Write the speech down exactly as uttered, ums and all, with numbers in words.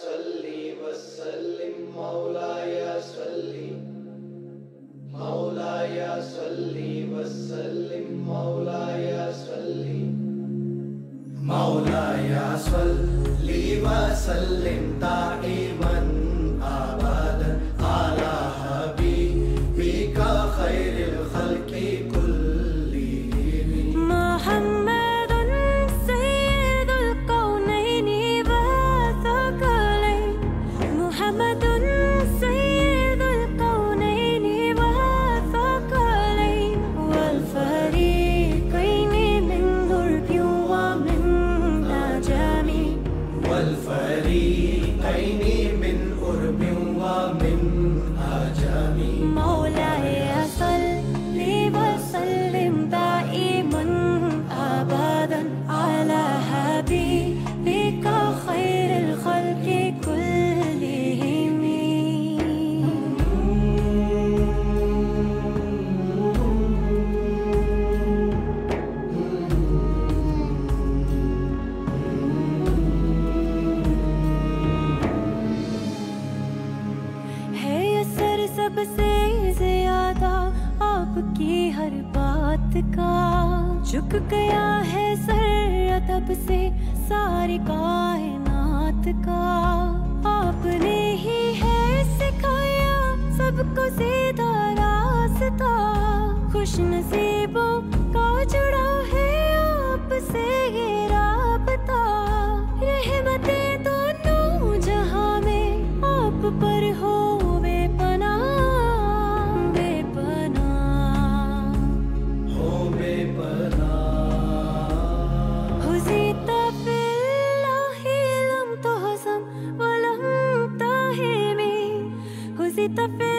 सल्ली वसल्लिम मौलाया सल्ली मौलाया सल्ली वसल्लिम मौलाया सल्ली मौलाया सल्ली वसल्लिम दाइमन अबदन अला हबीबिका खैरिल खल्क़ि कुल्लिहिम मुहम्मदुन सय्यिदुल कौनैनि व सकलैन मुहम्मदुन सय्यिदुल कौनैनि व सकलैन वल फरीक़ैनि मिन उर्बिन व मिन अजमी वल फरीक़ैनि मिन उर्बिन व मिन अजमी मौलाया सल्ली वसल्लिम दाइमन अबदन अला हबीबिका खैरिल खल्क़ि कुल्लिहिम। है असर सबसे ज्यादा आपकी हर बात का, झुक गया है सर अदब से सारी कायनात का। आपने ही है सिखाया सबको सीधा रास्ता, खुश नसीबों का जुड़ा है आपसे ये राबता। रहमतें दोनों जहां में आप पर हो बेपनाह बेपनाह हो बेपनाह। हुज़ीता फ़िल्लाहि लम तुहज़म व लम ताहिमी हुज़ीता